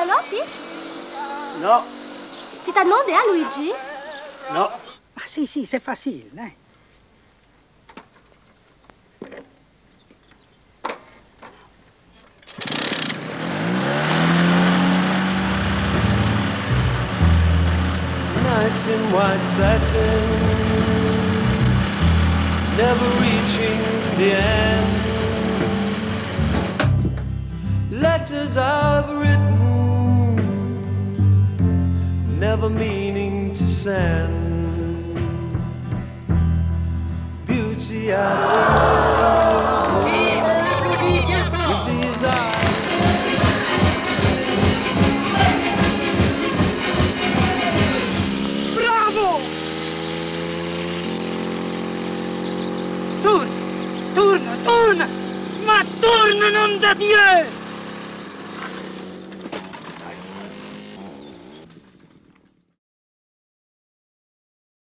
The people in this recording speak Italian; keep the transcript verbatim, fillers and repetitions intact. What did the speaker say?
enveloppes? Non. Tu t'as demandé à Luigi? Non. Ah sì, sì, c'est facile, dai. Nights in white satin, never reaching the end. Letters I've written, never meaning to send. Beauty out of with these eyes. Turna, turna, turna! Ma turna, non da Dio!